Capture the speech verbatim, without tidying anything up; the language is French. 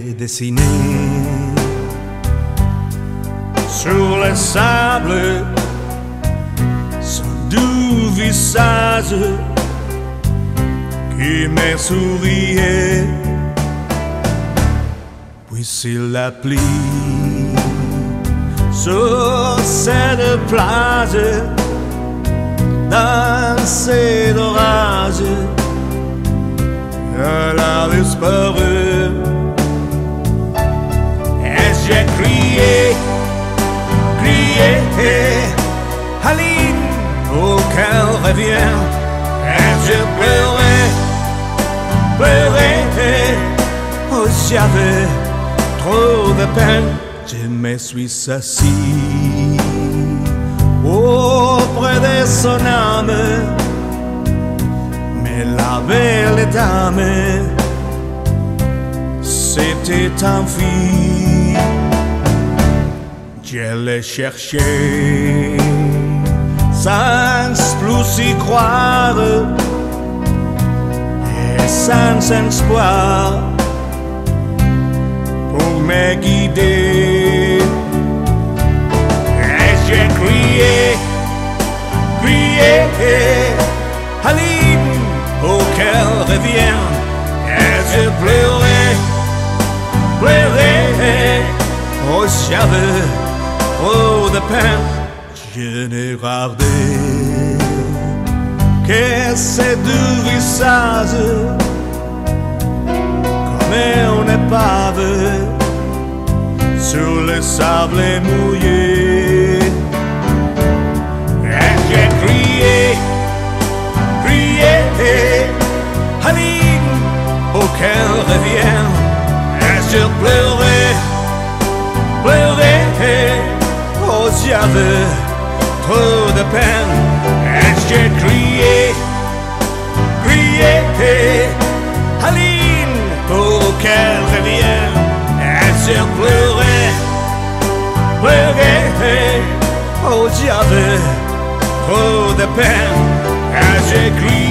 dessiné sur le sable son doux visage qui me souriait. Puis c'est la pluie sur cette plage dans cet orage, elle a disparu. Et j'ai crié, crié, Aline, pour qu'elle revienne. Et j'ai pleuré, pleuré, oh j'avais trop de peine. Je me suis assis auprès de son âme, mais la belle dame s'était enfuie. Je l'ai cherché sans plus y croire et sans espoir pour me guider. Et j'ai crié, crié, Aline, pour qu'elle revienne. Et j'ai pleuré, pleuré, oh j'avais trop de peine. Je n'ai regardé que ces deux visages comme une épave sur le sable mouillé. Et j'ai crié, crié, Aline, pour qu'elle revienne. Et j'ai pleuré, pleuré, oh j'avais trop de peine. Et j'ai crié, crié, Aline, pour qu'elle revienne. Et j'ai pleuré, pleuré, oh j'avais trop de peine. Et j'ai crié,